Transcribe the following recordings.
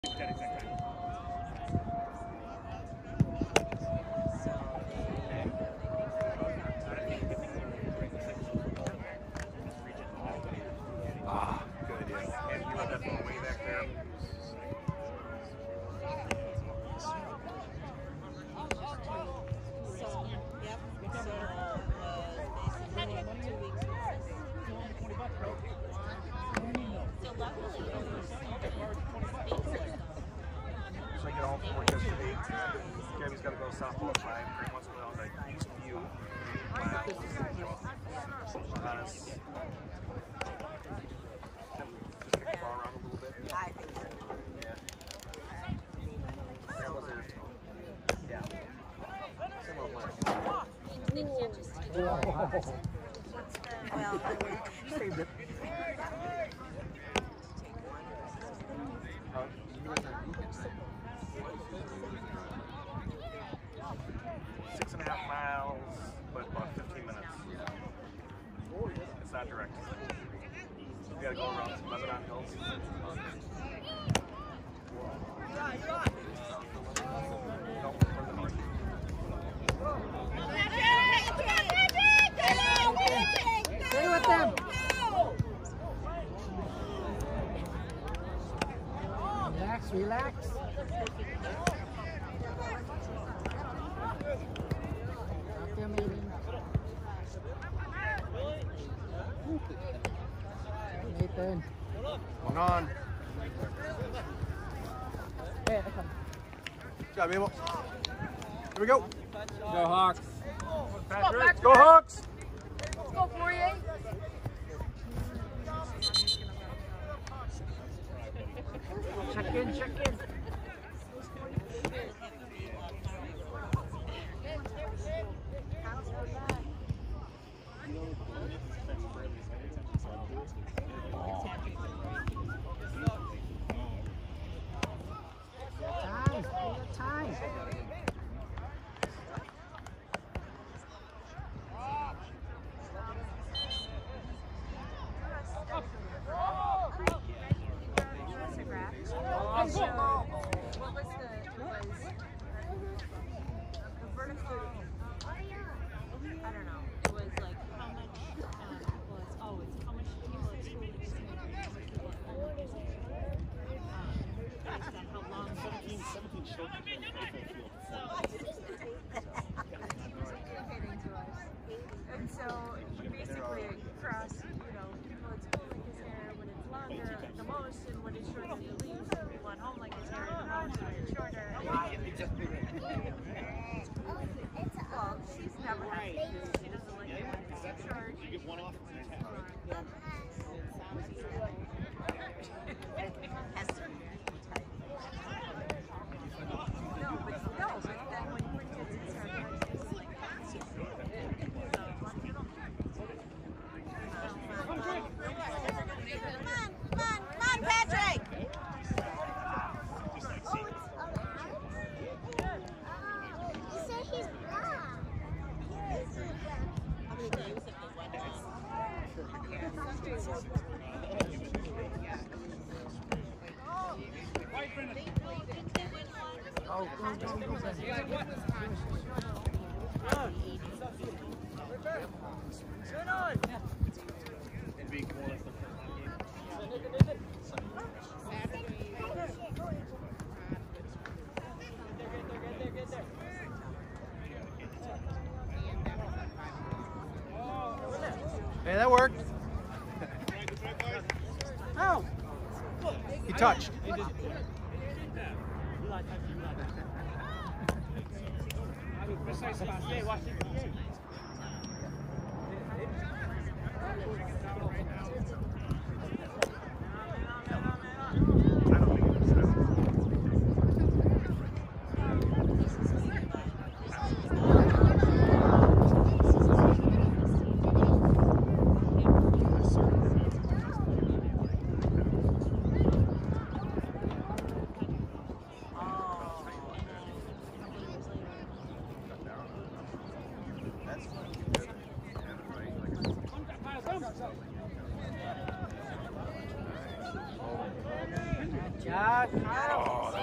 Ah, good idea. And you have that phone way back there. So I get home from work yesterday. Gabby's got to go to softball at 5. Greg wants to go down to Eastview. Honest. Just kick the ball around a little bit. I think so. Yeah. That was it. Yeah. Some of Well, you saved it. Six and a half miles, but about 15 minutes. It's not direct. We gotta go around some Lebanon Hills. No, further north. Stay with them. Relax, relax. Out there, Nathan. Nathan. One on. Hey, I come. Good job, Abel. Here we go. Go Hawks. Patrick. Go Hawks. Let's go, Poirier. Check in, check in. Time. And so basically across, people at school like his hair when it's longer the most, and when it's shorter the least. People at home like his hair the most when it's shorter. Well, she's never had it. She doesn't like it when it's short. You get one off. has to be tight. No, but then when you put his hair, it's like Come on, Patrick! You said he's black. How many games have they won now? Oh, go. Hey, that worked. Oh! He touched.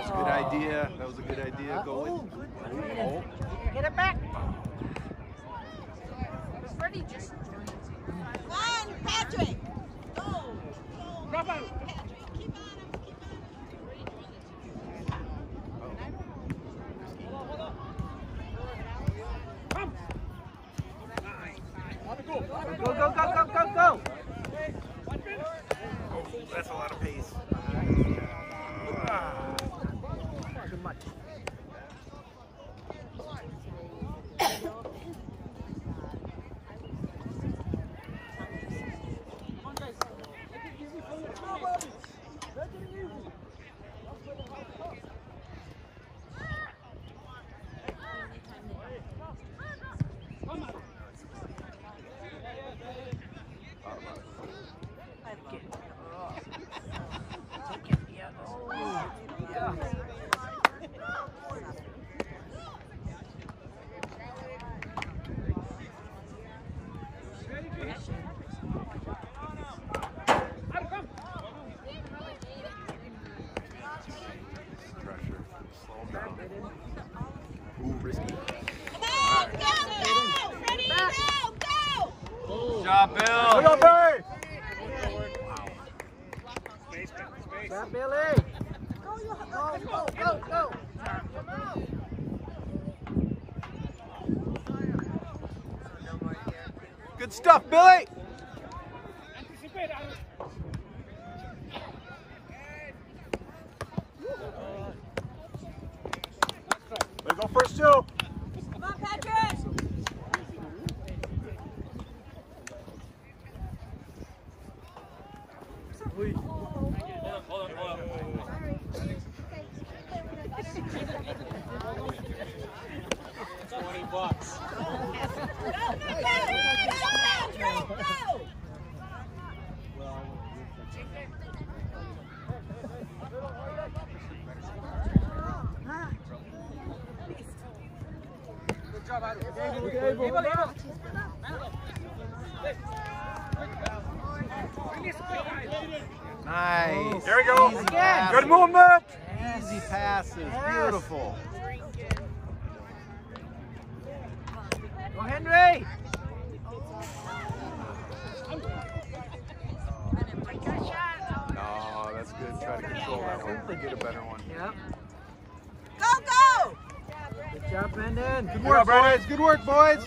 Good idea. That was a good idea, goalie. Oh. Get it back. Freddie just. Come on, Patrick. Go. Drop out. Patrick, keep on him. Come. Go, go, go, go, go, go. Oh, that's a lot of pace. Too much. Pressure. Slow him down. Ooh, risky. Come on, go. Freddie, go. Good job, Bill. Go, Billy! Grab Billy. Go, go, go, go. Good stuff, Billy. They go first two. Come on, Patrick. Nice. There we go. Easy Again. passes. Good movement. Easy passes. Beautiful. Go, Henry. No, that's good. Try to control that one. Get a better one. Yep. Go, go. Good job, Brendan. Good work, boys. Good work, boys.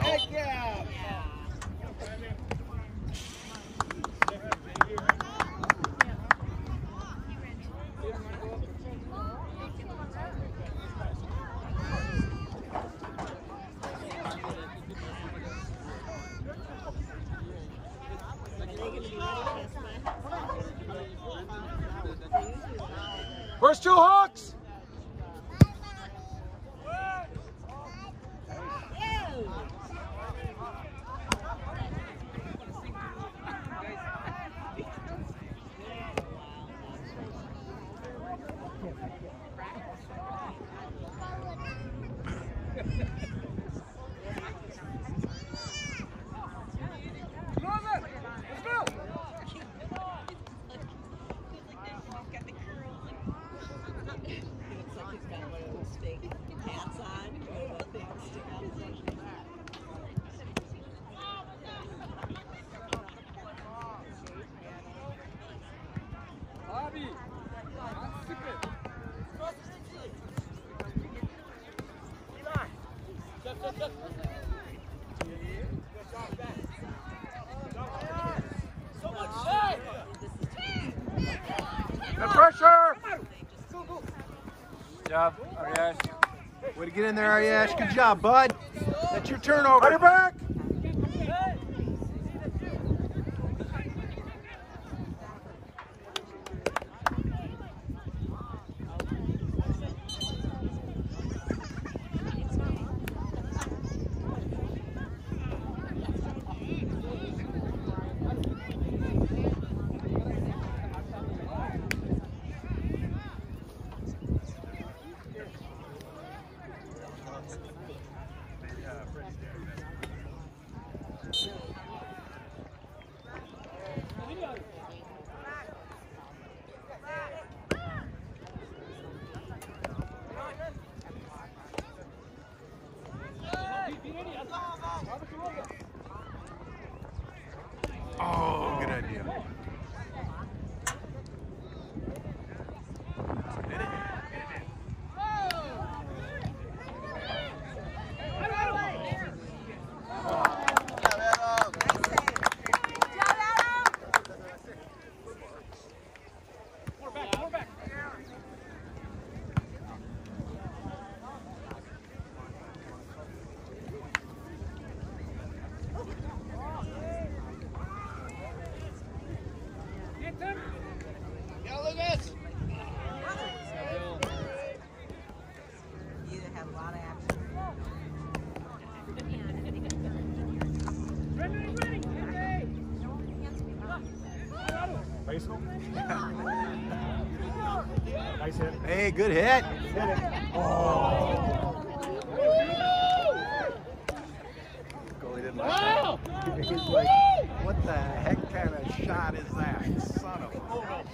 First two hooks. Good pressure. Good job, Ariash. Way to get in there, Ariash. Good job, bud. That's your turnover. Right back. good hit. Goalie didn't like that. He's like, what the heck kind of shot is that? Son of a...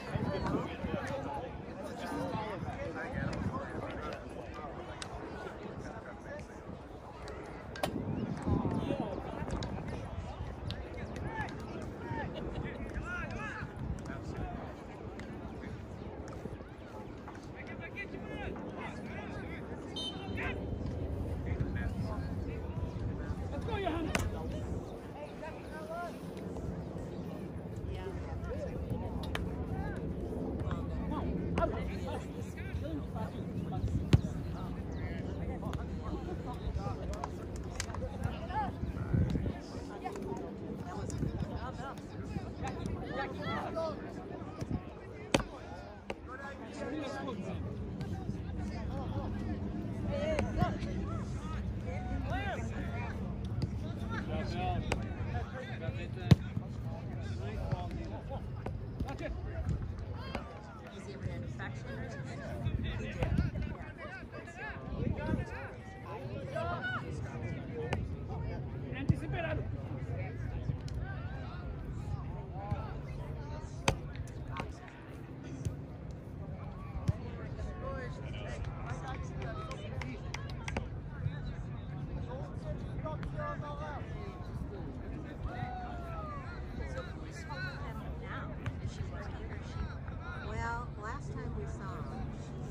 Well, last time we saw him,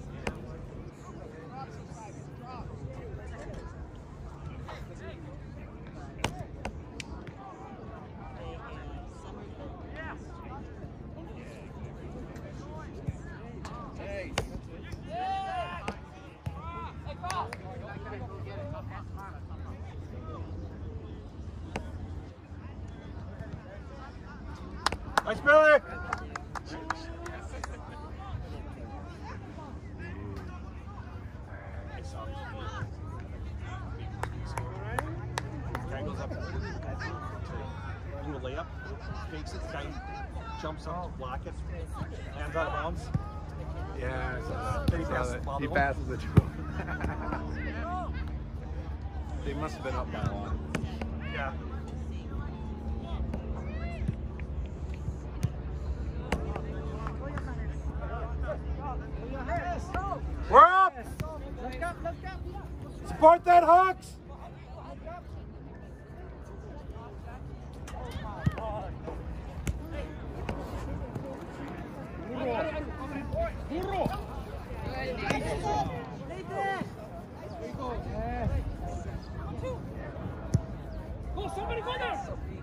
Nice, Billy! Guy goes up to do a layup, fakes it, guy jumps up, block it, hands out of bounds. Yeah, Then he passes the ball to he him. passes it to him. They must have been up by one. Yeah. We're up! Support that, Hawks! Go, somebody go there!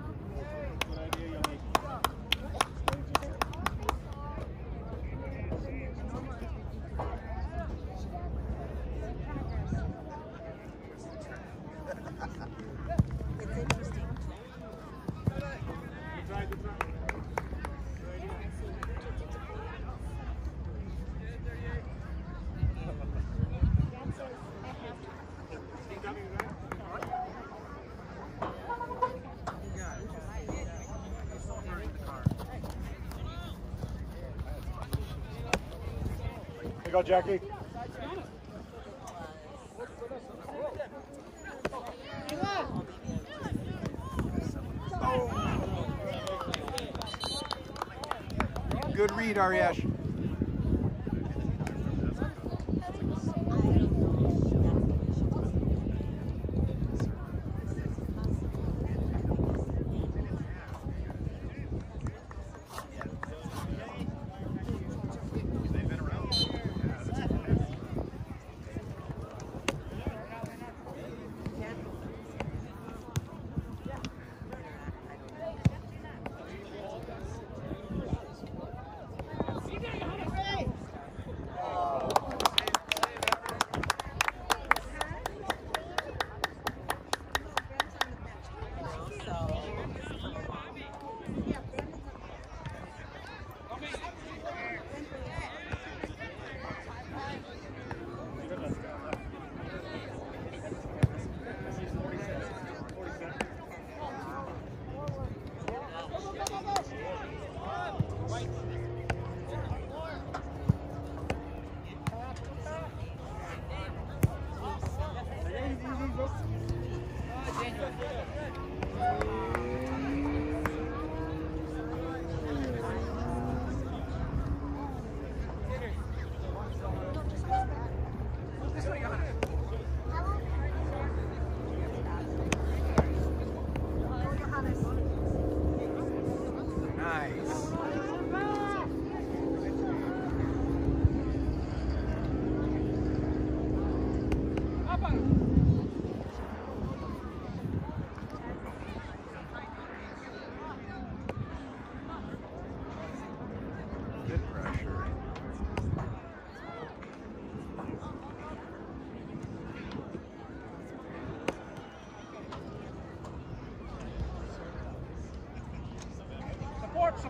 it's interesting. Here you go, Jackie. Good read, Aryesh.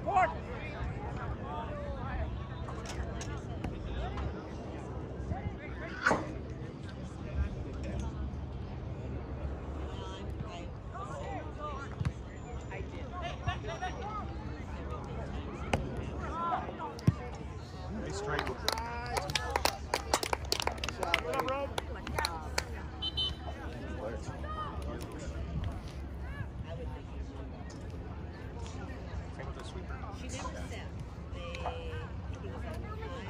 Support! Nice strike. Same with the sweeper. She never said. He was on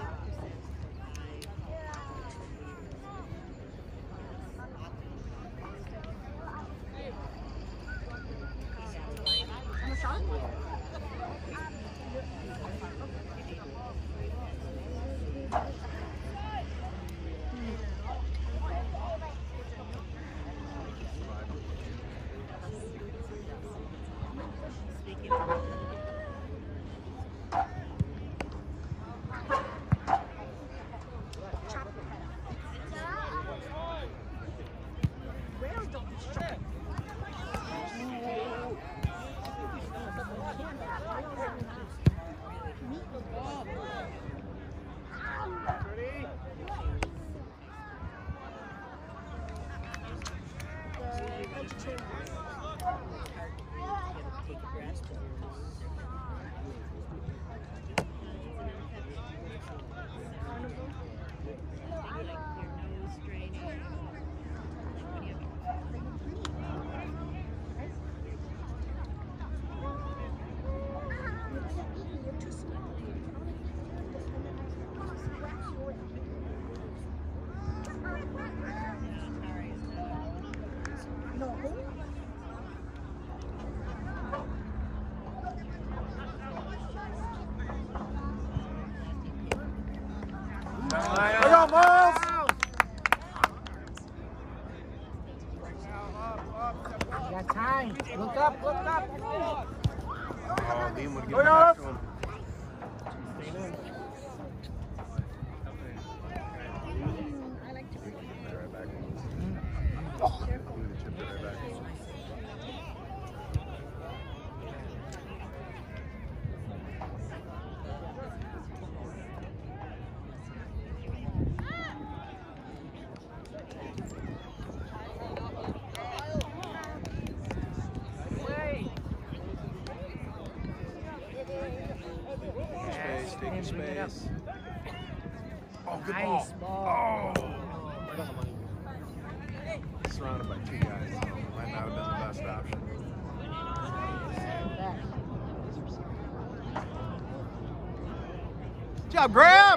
'Good job, Graham!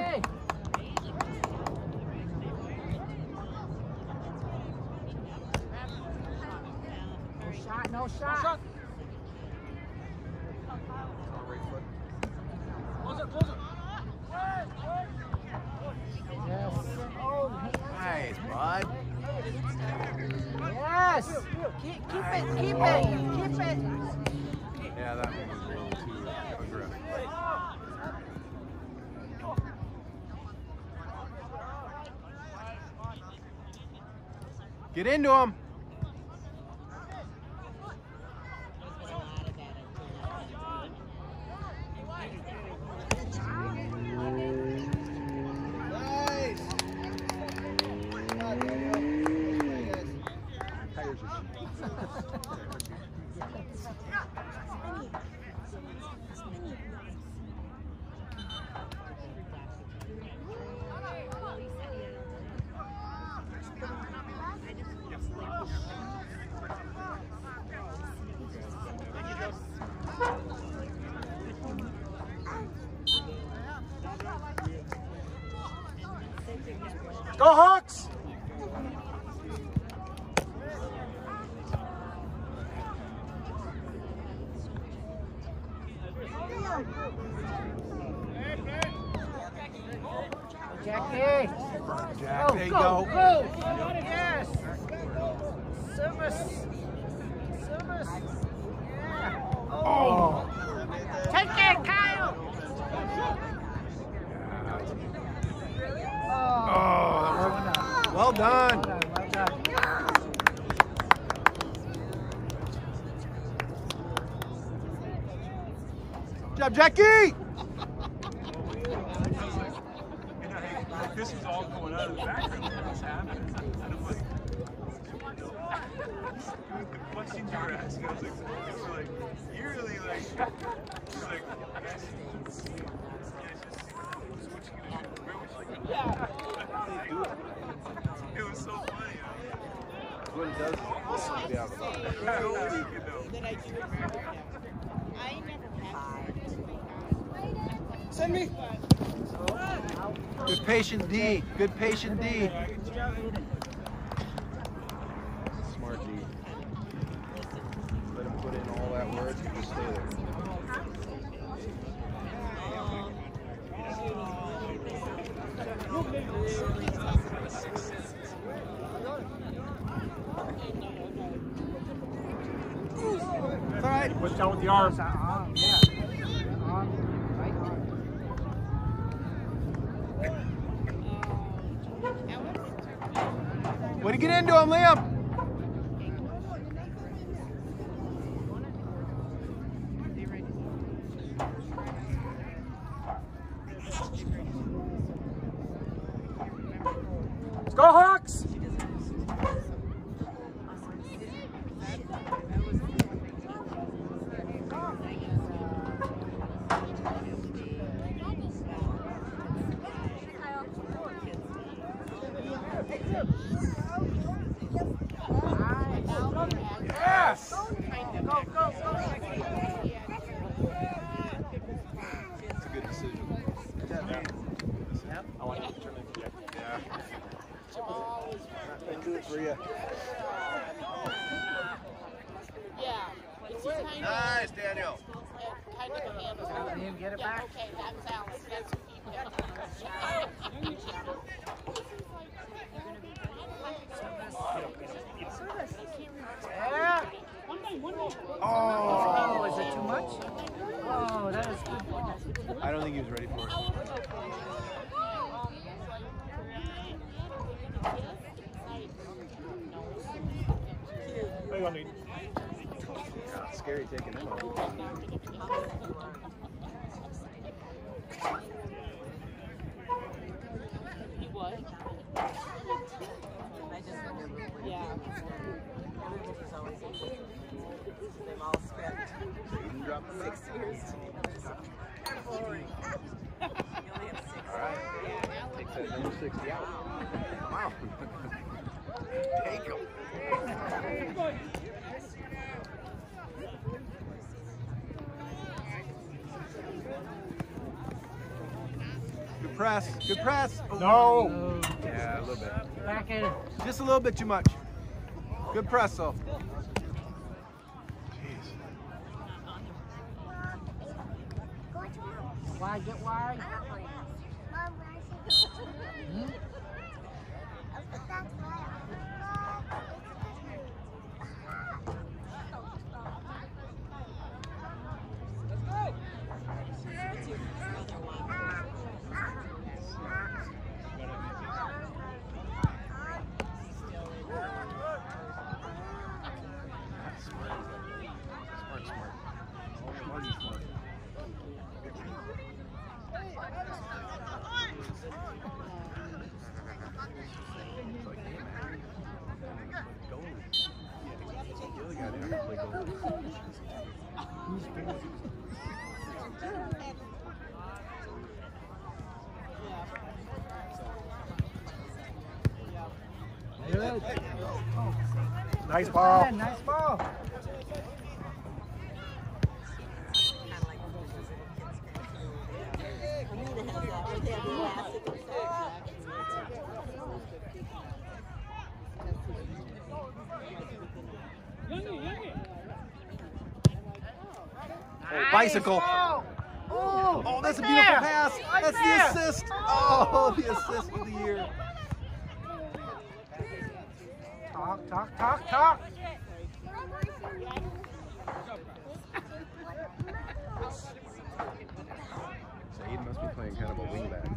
No shot. Close it, close it. Nice, bud. Yes. Keep it. Yeah, that one was a little too aggressive. Get into him. Go Hawks! Jackie. Jack, there you go. Yes. Service. Yeah. Oh. Take it, Kyle. Oh, well done. Well done. Good job, Jackie! This was all going on in the background when this happened. And I'm like, the questions you were asking, I was like, you're really like, he's like, yes, what you gonna do? Where was she going? It was so funny. What he does is he pushes me out of the box. That I do it for him. I never had. Send me. Good patient D. Good patient D. Smart D. Let him put in all that work and just stay there. It's all right. Push down with the arm. Yeah. Right arm. What do you get into him, Liam? Let's go, Hawks! Yes! Go, go, go. It's a good decision. I want you to turn it. Yeah. They do it for you. Yeah. It's just kind Nice, Daniel. of a handle. Liam, get it back. Okay, that's Alex. That's who he Yeah. Oh, is it too much? Oh, that is good. I don't think he was ready for it. How you gonna need? God, scary taking him out. He was? Yeah. They've all spent Aiden dropped the 6 years together. Boring. You only have 6. All right. Take that number 60 out. Wow. Take him. Good press. Good press. No! Yeah, a little bit. Back in. Just a little bit too much. Good press, though. Jeez. Wide, get wide. Good. Nice ball. Yeah, nice ball. Bicycle. Oh, Oh, that's a right beautiful there. pass. Right That's there. the assist. Oh, the assist of the year. Talk, talk, talk, talk. Saeed must be playing kind of a wingback.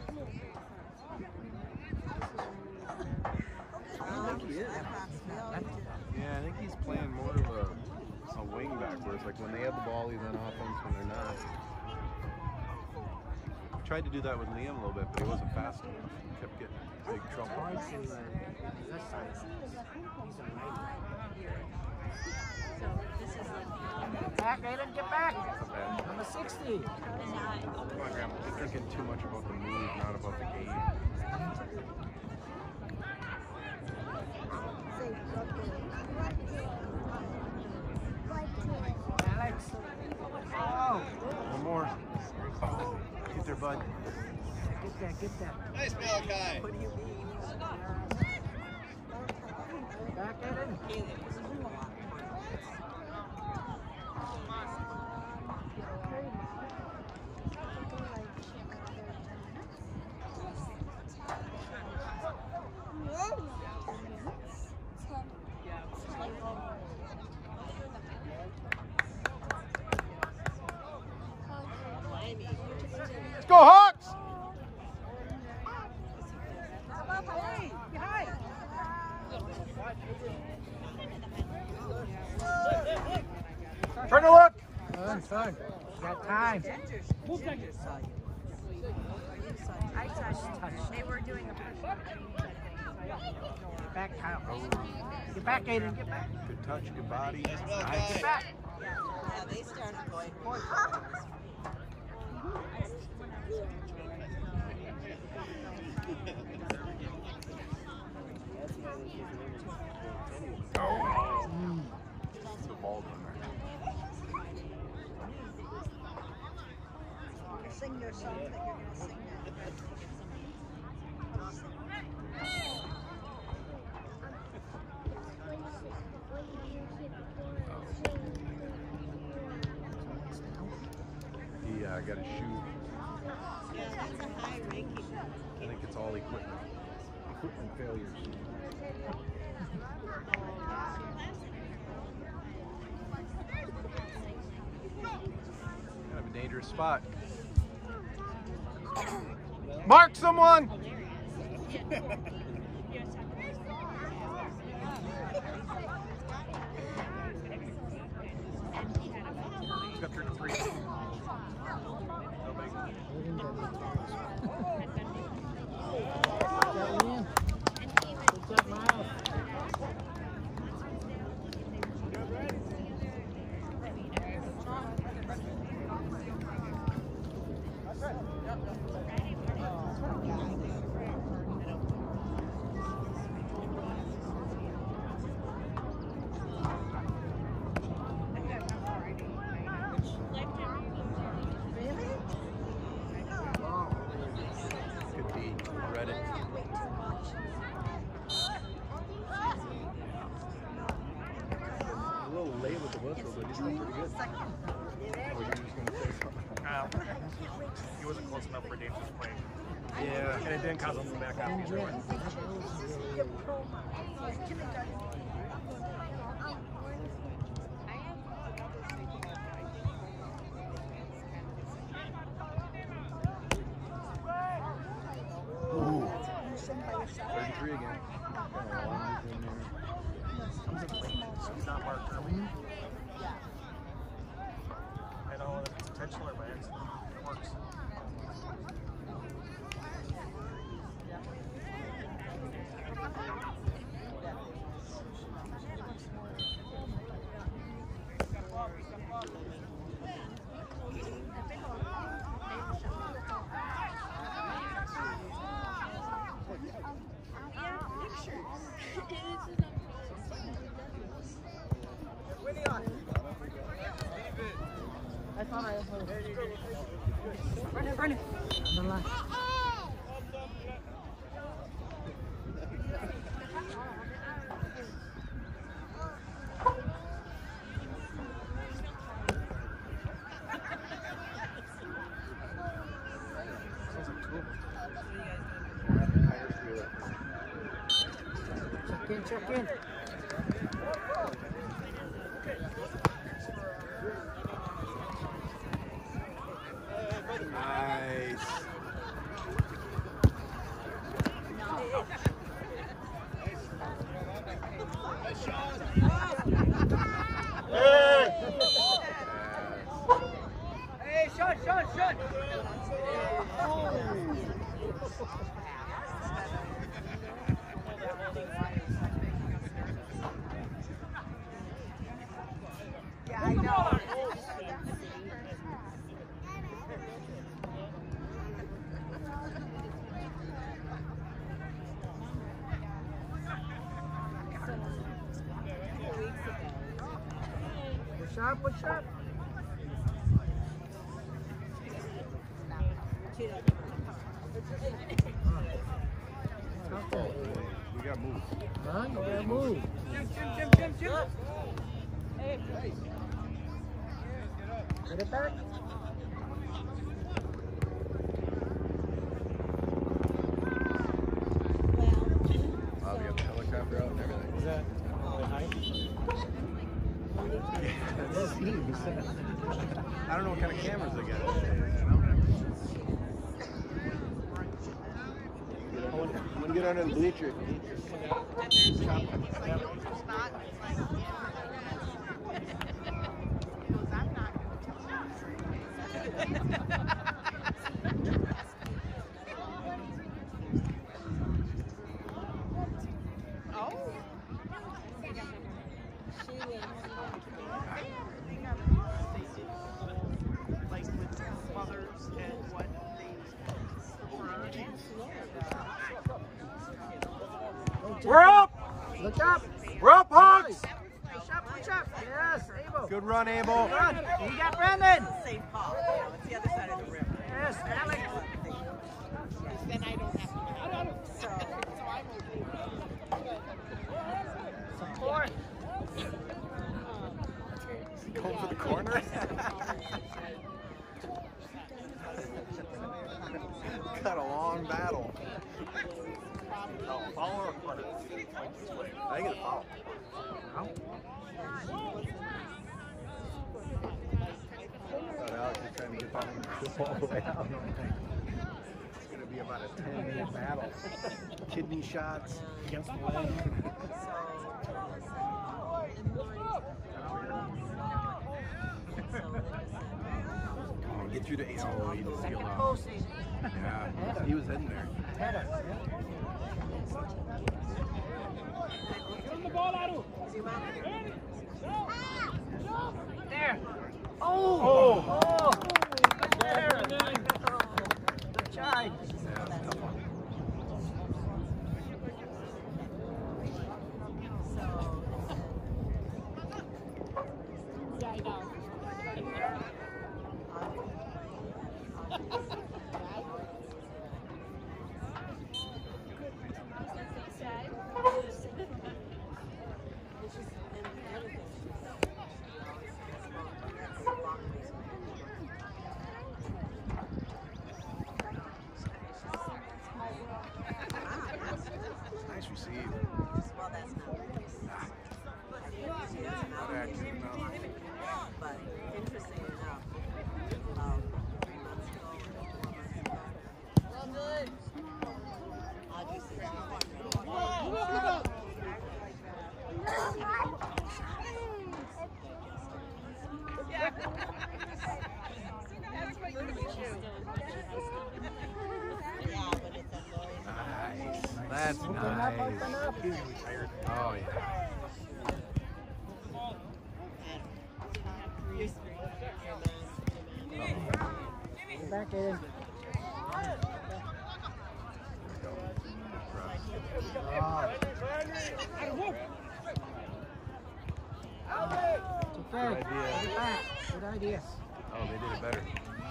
Yeah, I think he's playing more of a wingback, where it's like when they have the ball, he's on offense. When they're not, Tried to do that with Liam a little bit, but he wasn't fast enough. Kept getting big trouble. So this is like back, Aiden, get back. Not bad. Number 60. Come on, Grandma. You're thinking too much about the move, not about the game. Alex. Oh. One more. Get there, bud. Get that, get that. Nice, Malachi. What do you mean? Back, Aiden. Let's go, Hawks! Turn to look! Fun. Got time. I touched. They were doing a push. Get back, Kyle. Get back, Aiden. Get back. Good touch, good body. Nice. Get back. Yeah, they started going more. The ball down there. Sing your song that you're going to sing He got his shoe. Yeah, that's a high ranking. I think it's all equipment. Equipment failures. Kind of a dangerous spot. Mark someone! Got 33. No big. Good D. Read it. A little late with the whistle, but he's doing pretty good. Or you're just going to say something? He wasn't close enough for dangerous play. Yeah. And it didn't cause him to back out either way. Ooh. 33 again. He's not marked early. I don't know if it's intentional or by accident. It works. Run it. On the line. Check in. Nice. Hey, shot. Push up, push up. We got moved. Huh? You gotta move. Jim. Hey. Get it back. Oh, we got the helicopter out and everything. Is that behind? I don't know what kind of cameras they got. I'm gonna get under the bleacher. We're up! Look up. We're up, Hawks! Push up, push up. Yes, Abel. Good run, Abel. Good run. You got Brandon. St. Paul. It's the other side of the river. Yes, Alex. Then I don't have to. So I'm okay. Support. Going for the corner. Got a long battle. Foul or corner? I think it's foul. Thought Alex was trying to get that all the way out. It's going to be about a 10-minute battle. Kidney shots Against the leg. Oh, get you to Ace. Oh, he didn't steal out. Posting. Yeah, he was heading there. Give him the ball, Aru. There. Oh. Oh. There. Good try. Yeah, that's a tough one. Yeah, I know. Nice receive. well, that's not Not active, no. but interesting enough. 3 months ago, 4 months ago. Well, good. Audrey said yeah. That's what you do. Yeah, but it's a Nice. That's nice. Oh, yeah. Back in. It's okay. Good idea. Get back. Good idea. Oh, they did it better.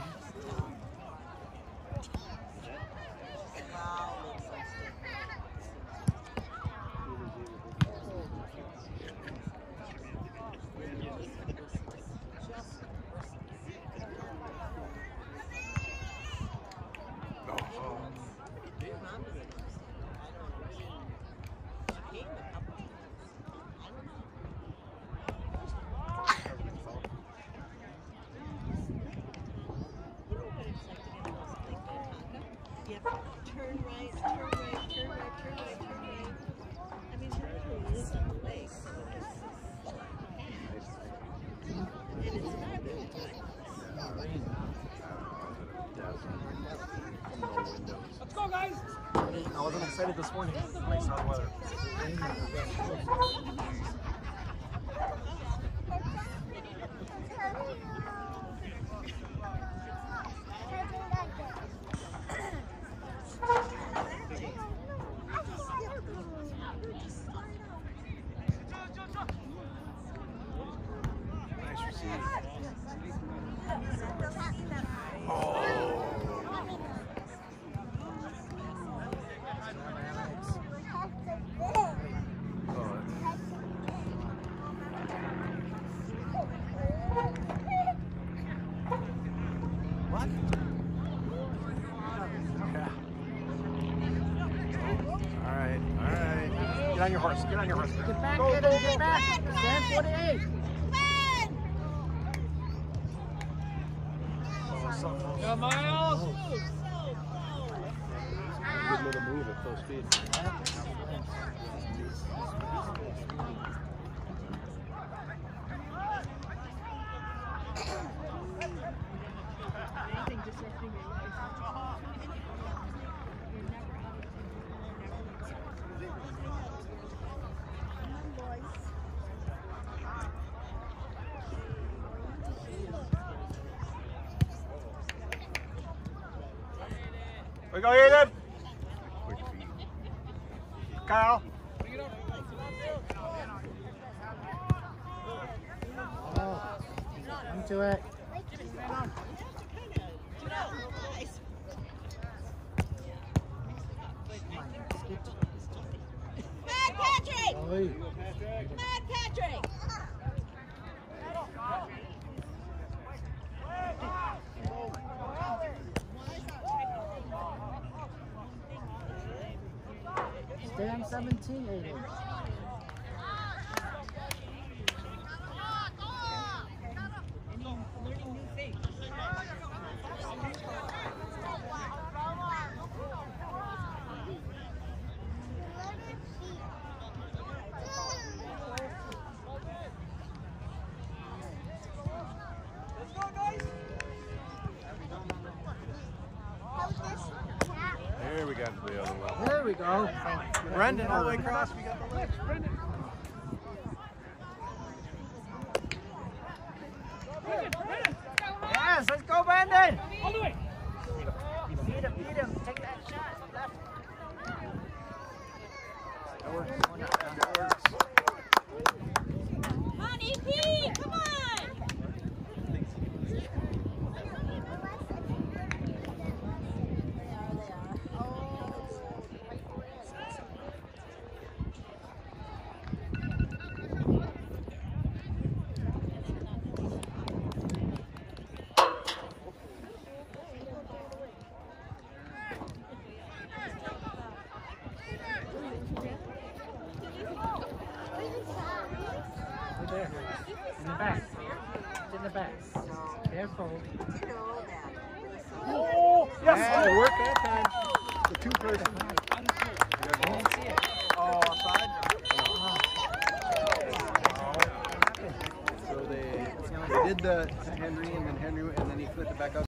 Turn right, turn right, turn right, turn right, turn right. I mean, there really is a lake. And it's not really Let's go, guys. I wasn't excited this morning when I saw the weather. Nice receive. Get on your horse. Get on your horse. Get back, Aiden, get back. Stand 48. Go, Miles. Good little move at full speed. Anything disrupting your life. We go, Aiden. Quick feet. Kyle. Oh, into it. Mad Patrick! Oh, Mad Patrick! stay on 17, Aiden. Learning new things. There we got to the other one. There we go. Brendan, all the way across. We got the lift. Yes, let's go, Brandon. All the way. Beat him. Take that shot. Left. That works. That works. Come on, EP! Come on! Right there. In the back. It's in the back. Careful. Oh, yes. Yeah, it worked that time. The two-person. I didn't see it. Oh, offside. So they did the Henry, and then he flipped it back up.